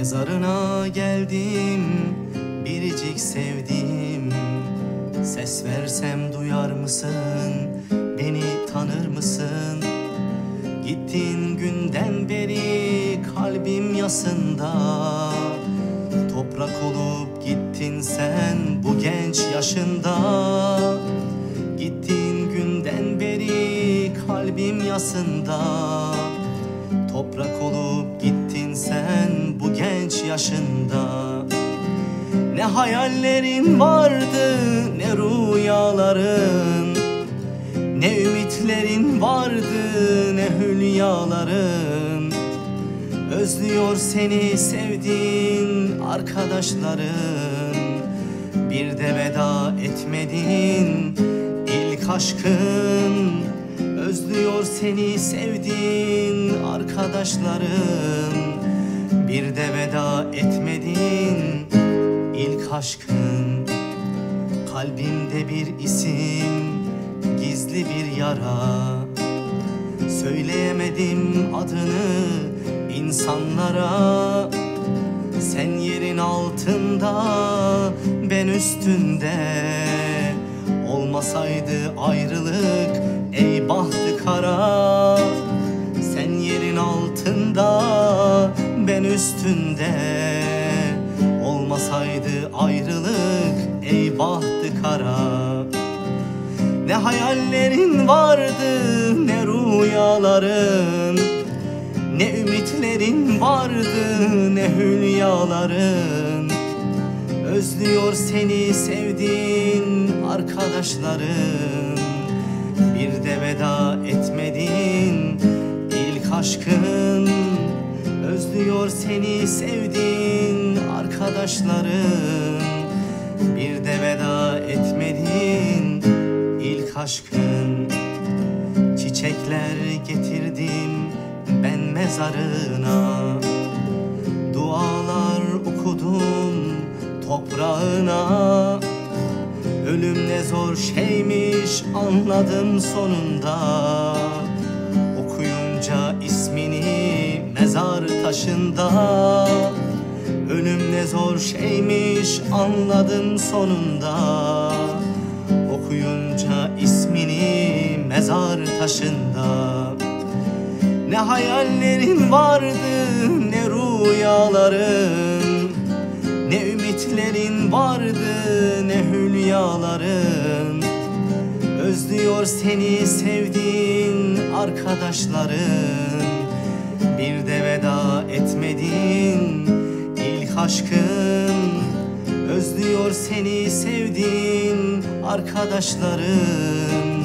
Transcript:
Mezarına geldim biricik sevdiğim. Ses versem duyar mısın? Beni tanır mısın? Gittiğin günden beri kalbim yasında. Toprak olup gittin sen bu genç yaşında. Gittiğin günden beri kalbim yasında. Toprak olup gittin sen bu genç yaşında. Ne hayallerin vardı, ne rüyaların, ne ümitlerin vardı, ne hülyaların. Özlüyor seni sevdiğin arkadaşların. Bir de veda etmedin ilk aşkın. Özlüyor seni sevdiğin arkadaşların. Bir de veda etmedin ilk aşkın. Kalbimde bir isim, gizli bir yara. Söyleyemedim adını insanlara. Sen yerin altında, ben üstünde. Olmasaydı ayrılık, ey bahtı kara. Sen yerin altında, ben üstünde. Olmasaydı ayrılık, ey bahtı kara. Ne hayallerin vardı, ne rüyaların, ne ümitlerin vardı, ne hülyaların. Özlüyor seni sevdiğin arkadaşların. Bir de veda etmedin ilk aşkın. Özlüyor seni sevdiğin arkadaşların. Bir de veda etmedin ilk aşkın. Çiçekler getirdim ben mezarına. Dualar okudum toprağına. Ölüm ne zor şeymiş anladım sonunda. Okuyunca ismini mezar taşında. Ölüm ne zor şeymiş anladım sonunda. Okuyunca ismini mezar taşında. Ne hayallerin vardı, ne rüyaların, ne ümitlerin vardı, ne hülyaların. Özlüyor seni sevdiğin arkadaşların. Bir de veda etmedin ilk aşkın. Özlüyor seni sevdiğin arkadaşların.